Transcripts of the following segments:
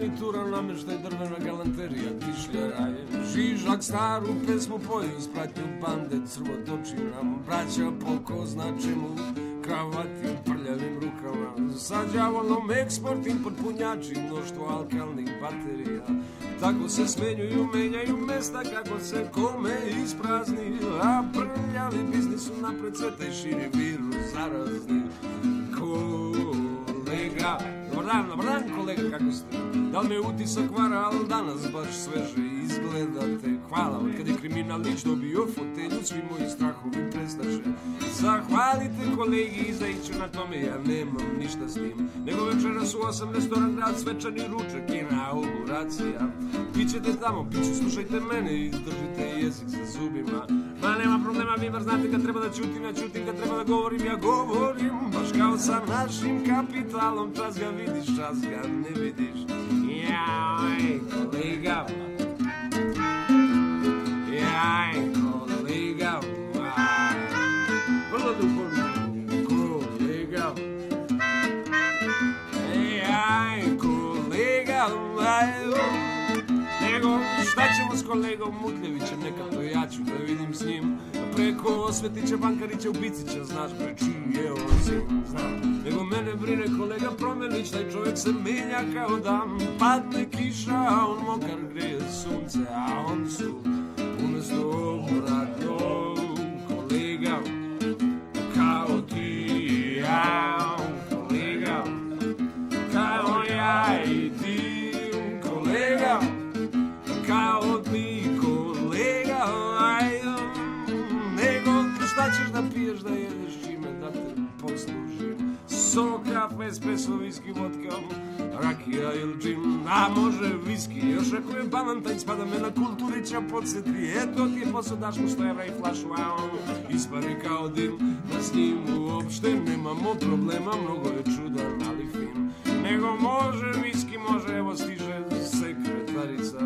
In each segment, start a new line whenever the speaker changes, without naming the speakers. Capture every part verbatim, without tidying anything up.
garnitura, nameštaj, drvena galanterija, kišljaraj. Žižak staru pesmu poju, spratnju bande, crvotoči nam braća po ko zna čemu, kravati prljavim rukama, sa đavolom eksport, import punjači, mnoštvo alkalnih baterija. Tako se smenjuju, menjaju mesta kako se kome isprazni, a prljavi biznis napred cveta i širi virus zarazni. Kolega, dobar dan, dobar dan kolega, kako ste? Da li me utisak vara, ali danas baš sveže izgledate. Hvala vam, kad je kriminalić dobio fotelju, svi moji strahovi prestaše. Zahvalite kolegi i zaiću na tome, ja nemam ništa s tim. Nego večeras u osam restoran grad, svečani ručak i inauguracija. Pićete tamo, piću, slušajte mene i držite jezik za zubima. Ma nema problema, vi bar znate kad treba da ćutim, ja ćutim, kad treba da govorim, ja govorim. Baš kao sa našim kapitalom, čas ga vidiš, čas ga ne vidiš. Jaj, kolega, jaj, kolega, vrlo duhovno, kolega, jaj, kolega, nego šta ćemo s kolegom Mutljevićem, nekako ja ću da vidim s njim. Preko Osvetića, Bankarića, Ubicića, znaš bre čiji je on sin, znam. Nego mene brine kolega Promenić, taj čovjek se menja kao dan. Padne kiša, a on mokar, greje sunce, a on su umesto obratno kolega kao ti, ja, kolega kao ja i ti, kolega kao ti, kolega, nego šta ćeš da piješ, da jedeš, čime da te poslužim? Sok, kafe, espresso, viski, vodka, rakija ili džim, a može viski, još ako je balantajn, spada me na Kulturića podsjeti, eto ti je posao, daš mu sto evra i flašu, a on ispari kao dim, da s njim uopšte nemamo problema, mnogo je čudan, ali fin, nego može viski, može, evo stiže sekretarica,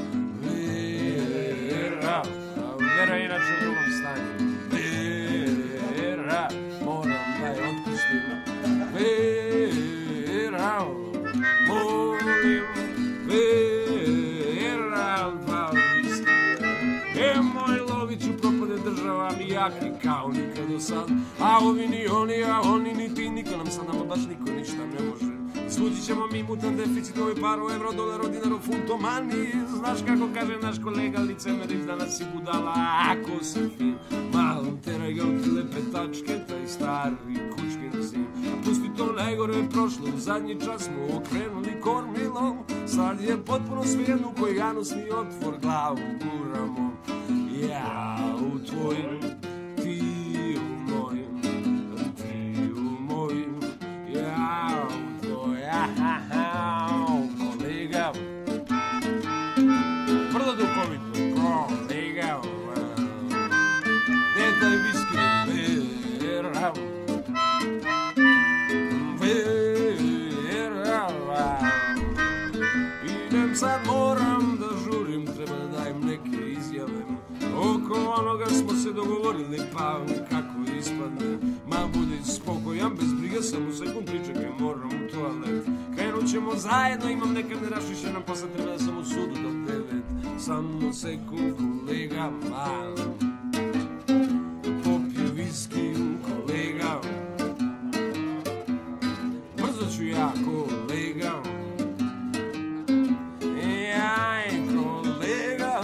Vera, Vera je inače u drugom stanju, Vera, moram da je otpustim, Vera, molim, Vera, dva viski, e moj Loviću propade država mi jaki kao nikad do sad, a ovi ni oni, a oni ni ti, niko nam sad, nama baš niko ništa ne može. Svuđit ćemo mi mutan deficit, ovaj paro, evro, dolar, dinaro, funto, mani. Znaš kako kaže naš kolega licemerić, danas si budala, ako si fin. Malo teraj ga u tri lepe tačke, taj stari kučkin sin. Pusti to, najgore je prošlo, u zadnji čas smo okrenuli kormilom. Sad je potpuno svejedno u koji anusni otvor glavu guramo. Ja u tvojim, ti u mojim, ti u mojim, ja u kolega, vrlo duhovito, kolega, gde taj viski, Vera, Vera, idem sad, moram da žurim, treba da dajem neke izjave, oko onoga smo se dogovorili, pa kako ispadne, ma budi spokojan, bez brige, samo sekund pričekaj, moram u toalet. Krenut ćemo zajedno, imam nekad nerašišena, pa sad treba da sam u sudu do devet. Samo sekund, kolega, mal, popiju viski, kolega, brzo ću ja, kolega, jaj, kolega,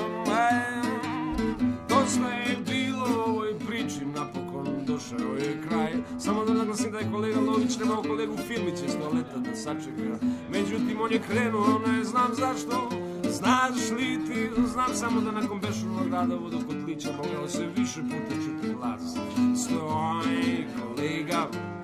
to sve je bilo u ovoj priči, napokon došao je kraj. Samo da naglasim da je kolega Lović trebao kolegu Filmića iz toaleta da sačeka. Međutim, on je krenuo, ne znam zašto. Znaš li ti, znam samo da nakon bešurnog rada vodokotlića mogao se više puta čuti glas. Stoj, kolega,